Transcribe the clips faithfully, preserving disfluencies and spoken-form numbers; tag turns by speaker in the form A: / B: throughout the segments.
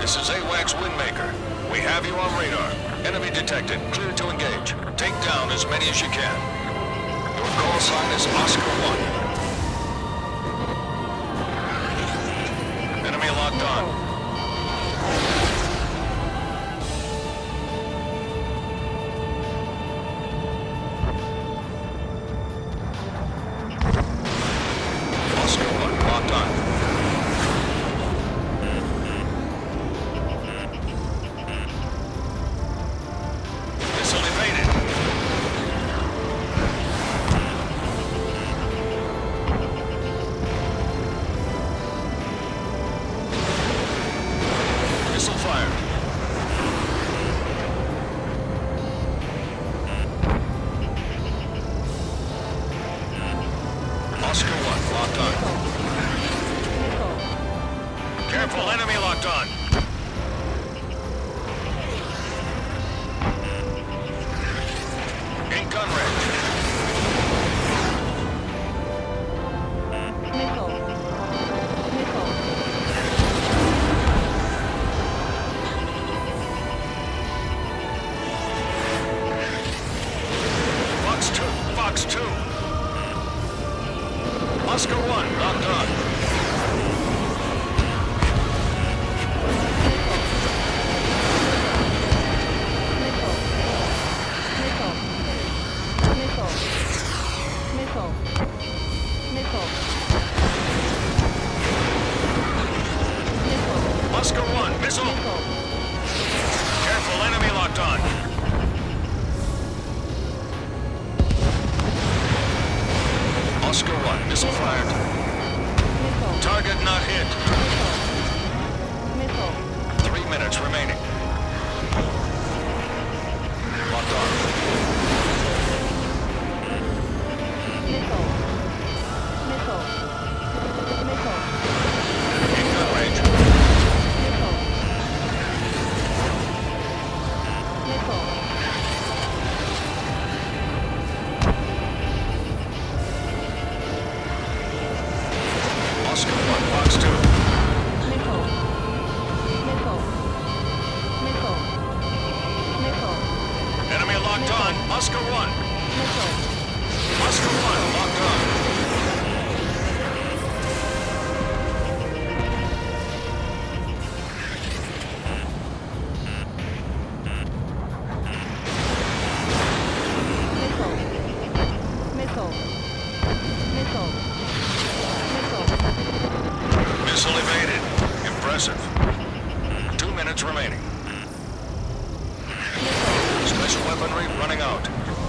A: This is AWACS Windmaker. We have you on radar. Enemy detected. Clear to engage. Take down as many as you can. Your call sign is Oscar one. Enemy locked on.
B: Careful, enemy locked on. In gun range.
C: Missile. Missile.
B: Fox two. Fox two. Oscar one, locked on. Oscar one, missile! Careful, enemy locked on. Oscar one, missile fired.
C: Missile.
B: Target not hit.
C: Missile.
B: Three minutes remaining. Locked on.
C: Missile. Missile. Missile.
B: In gun range.
C: Missile. Missile.
B: Oscar one, Fox two.
C: Missile. Missile. Missile. Missile.
B: Enemy locked on. Oscar one.
C: Missile.
B: Oscar one, locked on.
C: Missile. Missile. Missile. Missile.
B: Missile evaded. Impressive. Two minutes remaining. Special weaponry running out.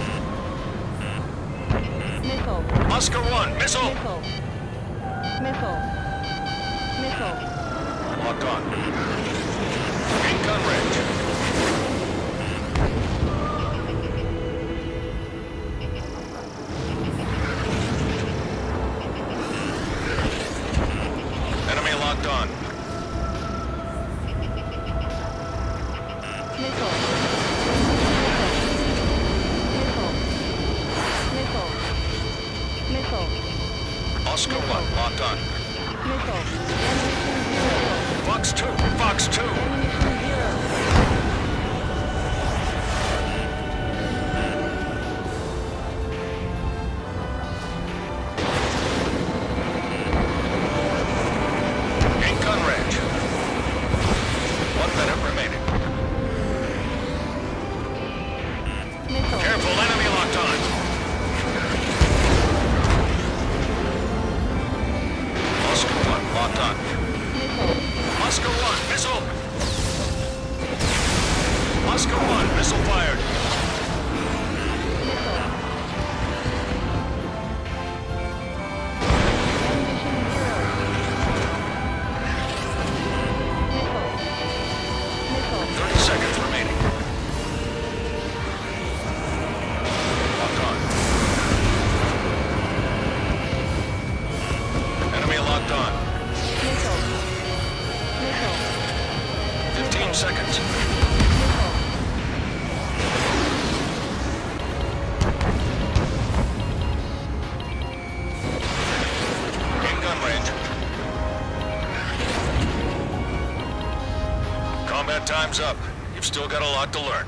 C: Missile.
B: Oscar one, missile!
C: Missile. Missile. Missile.
B: Locked on. In gun range. Enemy locked on.
C: Missile. Missile. Missile. Missile.
B: Oscar one, locked on.
C: Missile. Ammunition zero.
B: Fox two, Fox two.
C: Ammunition zero.
B: In gun range. One minute remaining.
C: Missile.
B: Careful, enemy locked on. Oscar one, locked on.
C: Missile.
B: Oscar one, missile! Oscar one, missile fired.
C: Missile. Ammunition zero. Missile. Missile.
B: thirty seconds remaining. Locked on. Enemy locked on.
C: Missile. Missile.
B: fifteen seconds.
C: Missile.
B: In gun range.
A: That time's up. You've still got a lot to learn.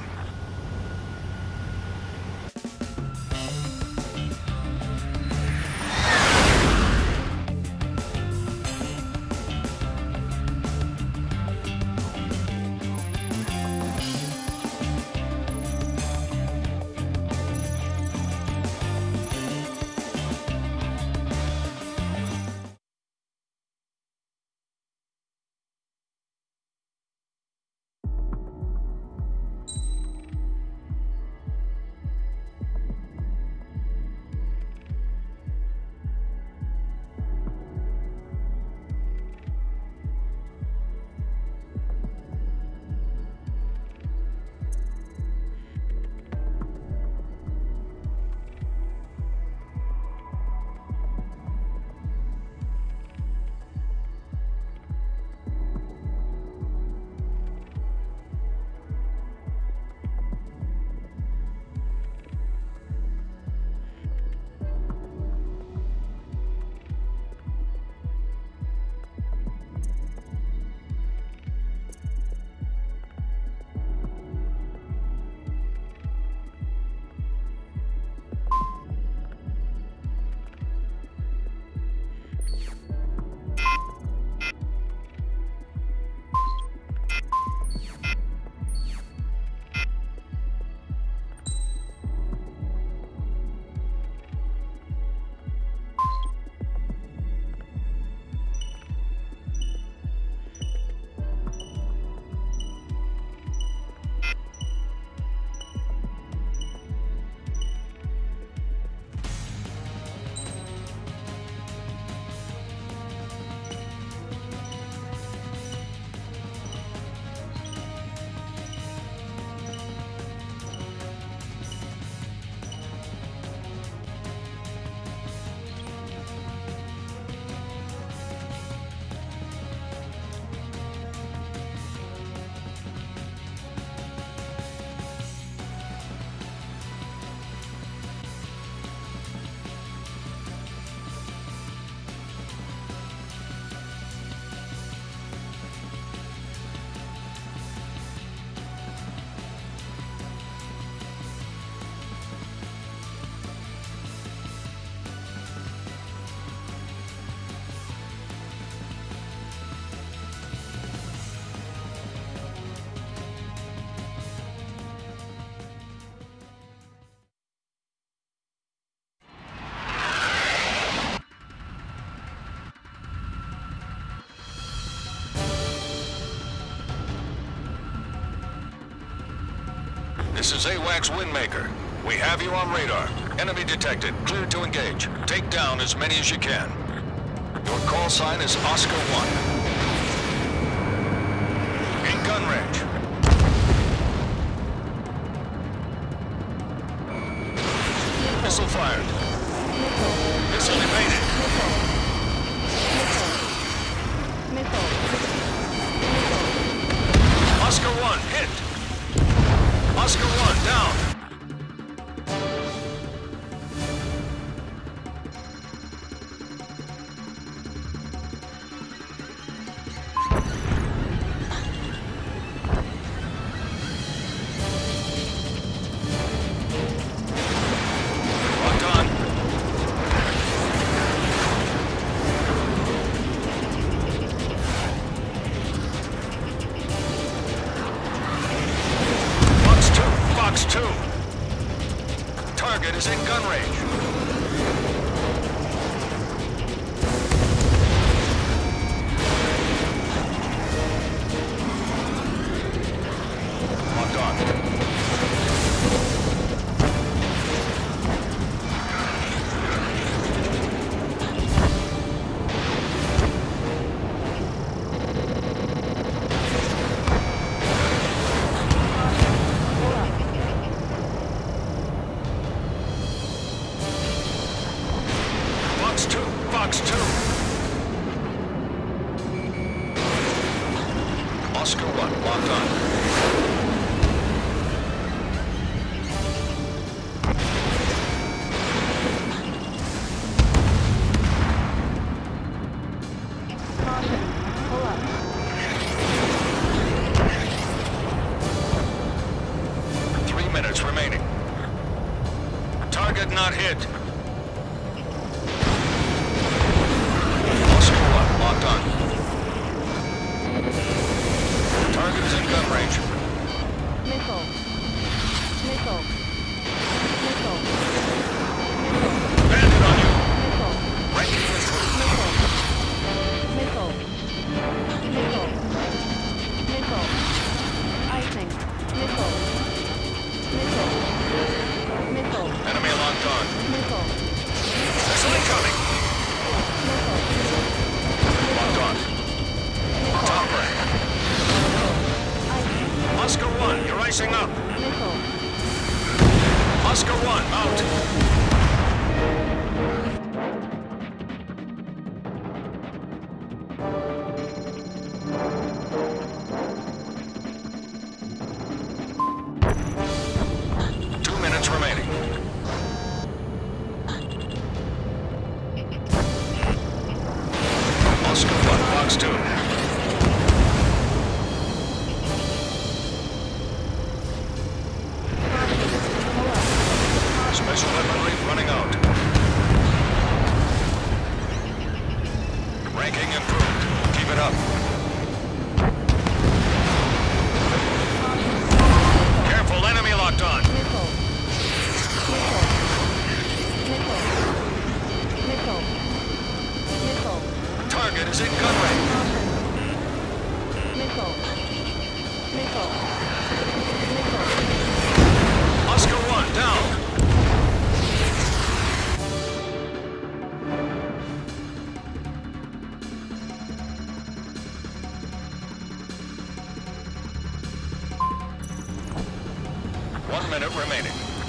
A: This is AWACS Windmaker. We have you on radar. Enemy detected. Cleared to engage. Take down as many as you can. Your call sign is Oscar one. In gun range. Missile fired. Missile evaded.
C: Missile.
A: Oscar one hit. Oscar one down. Locked on. Box two. Box two. Target is in gun range. Locked on. Box two. Box two. Oscar one. Locked on.
C: Caution. Pull up.
A: X two. Special weaponry running out. Ranking improved. Keep it up. Careful, enemy locked on.
C: Missile. Missile. Missile. Missile.
A: Target is in gun range.
C: Missile. Missile. Missile.
A: Oscar one down. One minute remaining.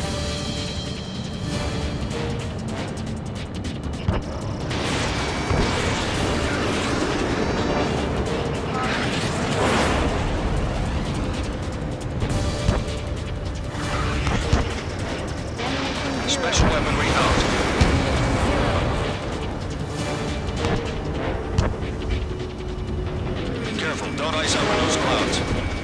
A: Special weaponry out. Careful, don't ice up in those clouds.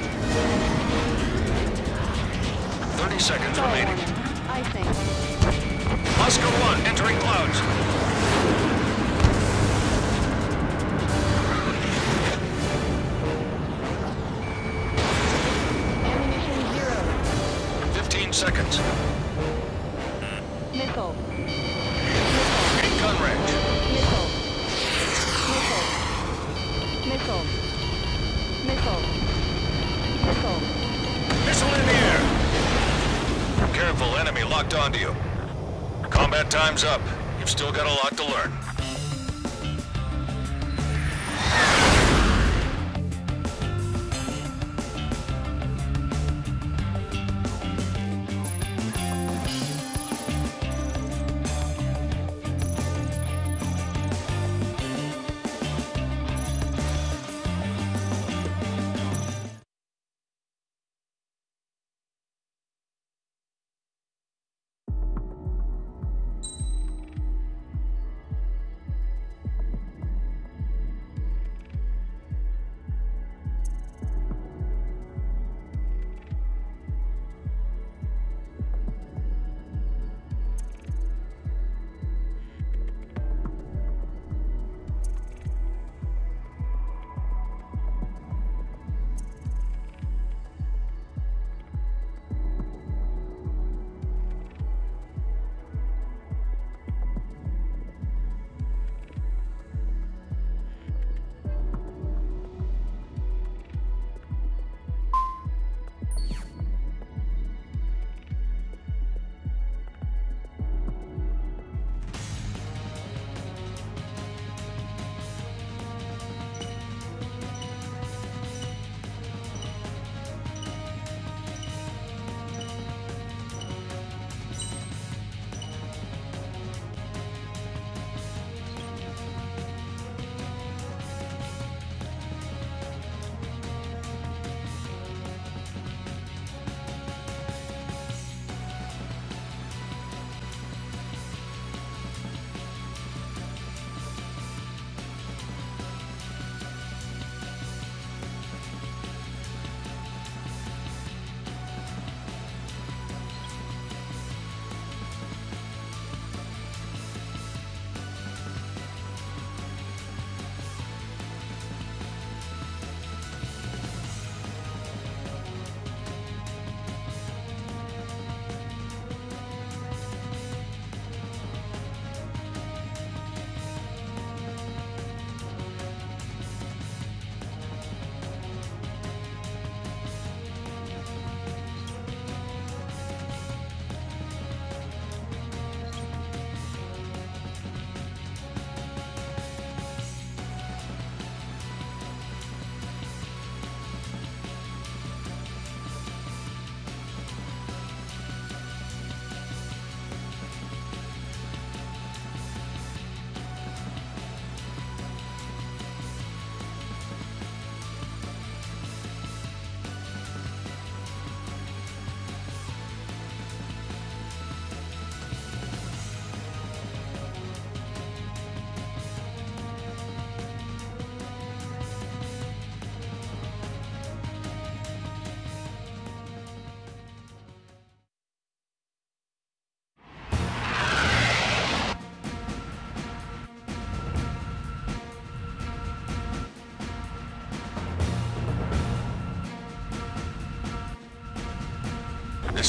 A: thirty seconds remaining.
C: I think.
A: Oscar one entering clouds.
C: Ammunition zero.
A: fifteen seconds.
C: Missile.
A: In gun range.
C: Missile. Missile. Missile. Missile.
A: Missile in the air. Careful, enemy locked onto you. Combat time's up. You've still got a lot to learn.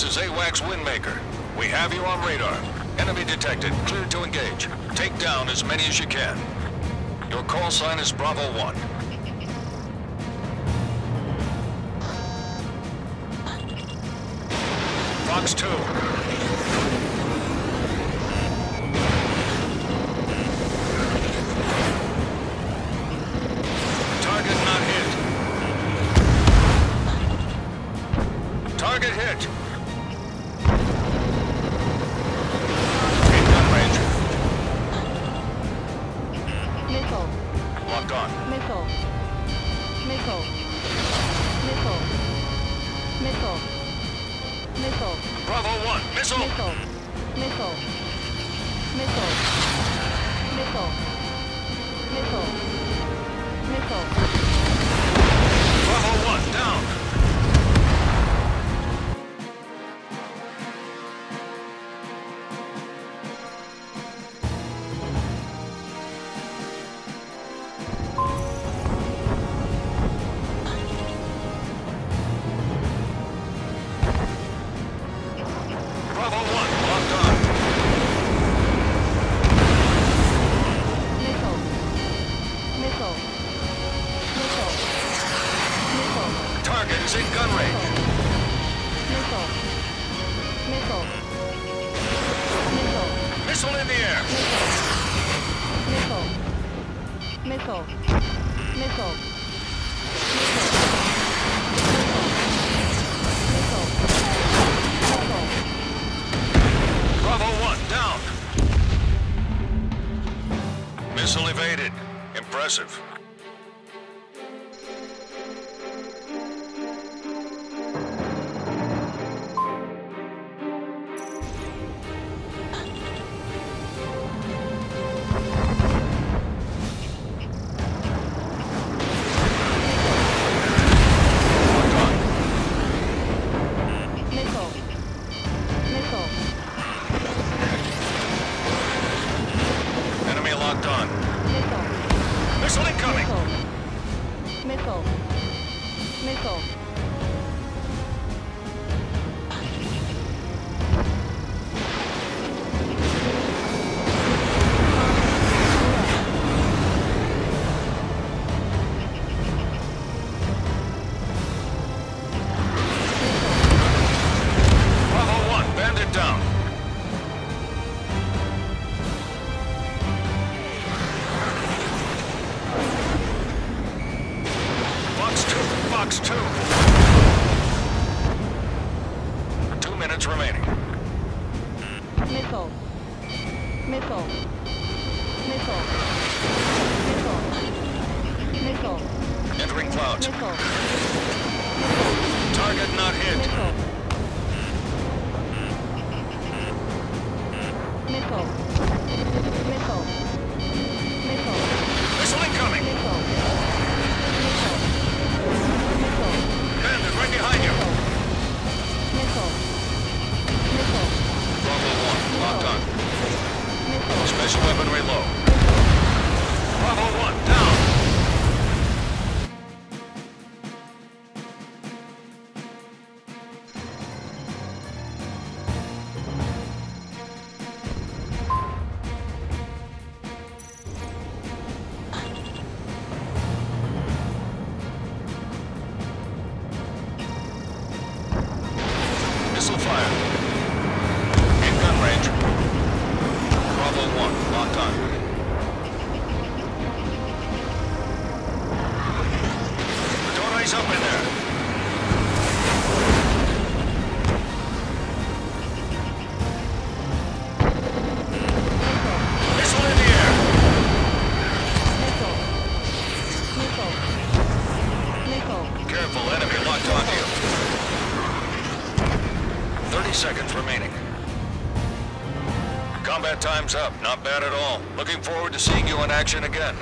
A: This is AWACS Windmaker. We have you on radar. Enemy detected. Cleared to engage. Take down as many as you can. Your call sign is Bravo one. Fox two. Target not hit. Target hit. In gun range.
C: Missile.
A: Locked on.
C: Missile. Missile. Missile. Missile. Missile.
A: Bravo one. Missile.
C: Missile. Missile. Missile. Missile. Missile. Missile.
A: Bravo one. Down. Bravo one. Locked on.
C: Missile. Missile. Missile. Missile.
A: Target is in gun range.
C: Missile. Missile. Missile.
A: Missile in the air.
C: Missile. Missile. Missile. Missile. Missile.
A: Bravo one. Down. Missile evaded. Impressive. Locked on.
C: Missile. Missile.
A: Enemy locked on.
C: Missile.
A: Missile incoming.
C: Missile. Missile. Missile.
A: Bravo one. Bandit down. Fox two. Fox two. Two minutes remaining.
C: Missile. Missile. Missile. Missile. Missile.
A: Entering clouds.
C: Missile.
A: Target not hit.
C: Missile. Missile. Missile. Missile.
A: Missile incoming.
C: Missile. Missile. Missile.
A: Bandit right behind you.
C: Missile. Missile.
A: Bravo one. Locked on.
C: Missile.
A: Special weaponry low. Bravo one. Down. Missile fire. In gun range. Bravo one. Locked on. Don't raise up in there. Missile in the air.
C: Missile. Missile. Missile.
A: Careful, enemy locked onto you. thirty seconds remaining. Combat time's up. Not bad at all. Looking forward to seeing you in action again.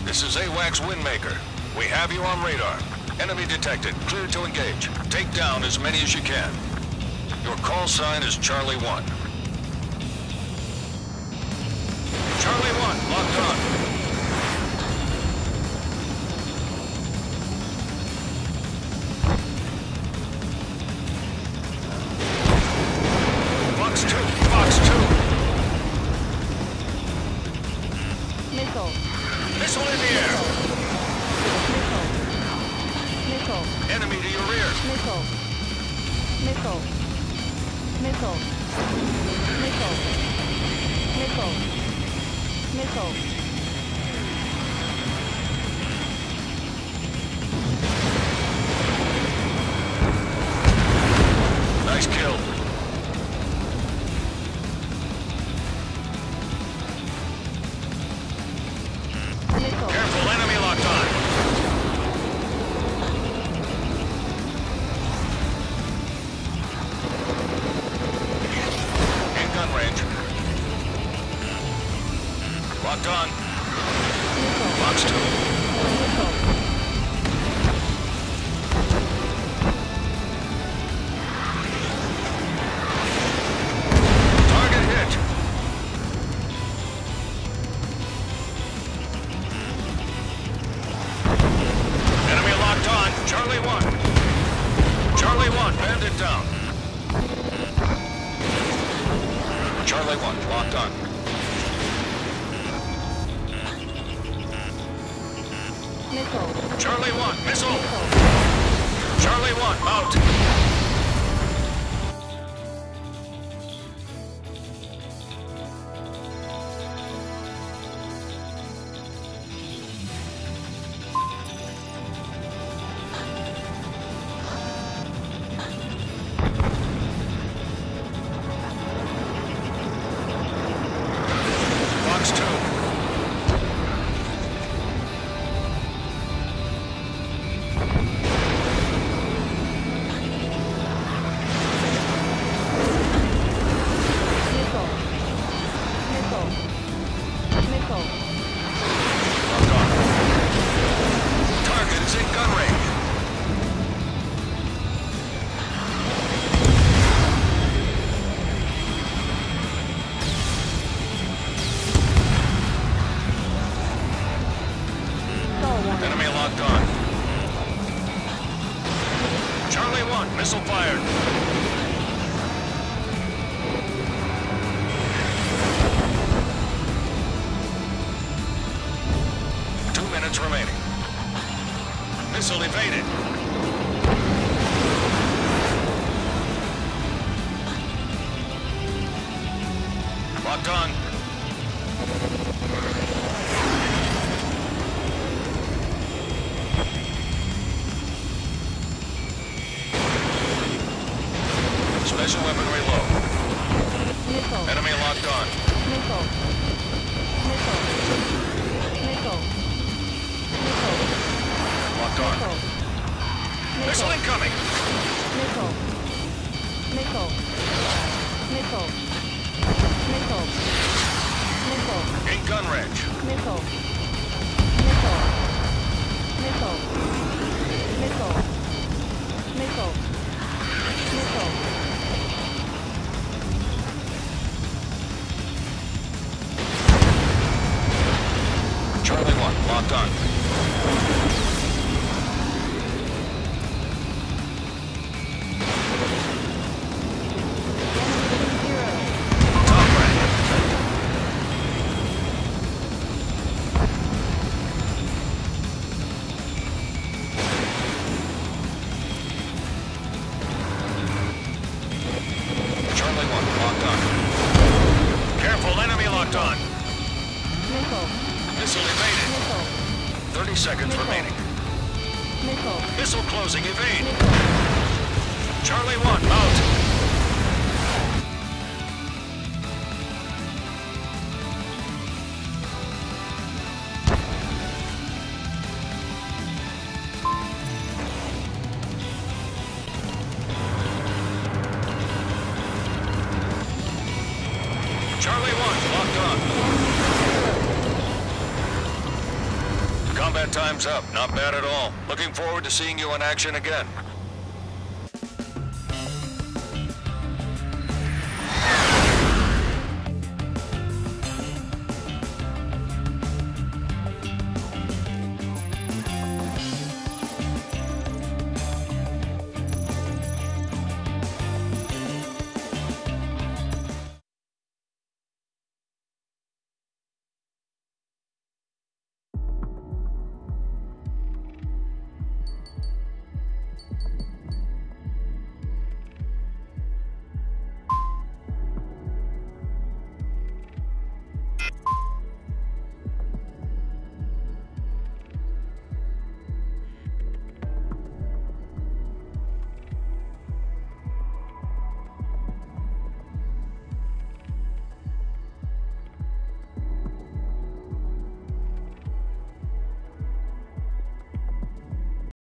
A: This is AWACS Windmaker. We have you on radar. Enemy detected. Clear to engage. Take down as many as you can. Your call sign is Charlie one. Charlie one, locked on. Fox two, Fox two.
C: Missile.
A: Missile in the air.
C: Missile. Missile.
A: Enemy to your rear.
C: Missile. Missile. Missile. Missile. Missile. Missile.
A: Nice kill.
C: Missile.
A: Careful, enemy locked on. In gun range. Locked on.
C: Missile.
A: Fox two.
C: Missile.
A: Target hit. Enemy locked on. Charlie one. Charlie one, bandit down. Charlie one, locked on.
C: Missile.
A: Charlie one, missile.
C: Missile.
A: Charlie one, out. Fox two.
C: Missile. Missile. Missile.
A: Locked on. Target is in gun range.
C: Star one.
A: Enemy locked on. Charlie one, missile fired. Two minutes remaining. Missile evaded. Locked on. Special weaponry low.
C: Missile.
A: Enemy locked on.
C: Missile. Missile. Missile. Missile.
A: Locked on.
C: Missile.
A: Missile incoming.
C: Missile. Missile. Missile. Missile. Missile.
A: In gun range.
C: Missile. Missile. Missile. Missile. Missile. Missile.
A: Charlie one, locked on.
C: Zero.
A: Top rank. Charlie one, locked on. Careful, enemy locked on.
C: Missile.
A: Missile evaded.
C: Missile.
A: thirty seconds
C: Missile.
A: remaining.
C: Missile.
A: Missile closing, evade.
C: Missile.
A: Charlie one, out. Charlie one, locked on. Combat time's up. Not bad at all. Looking forward to seeing you in action again.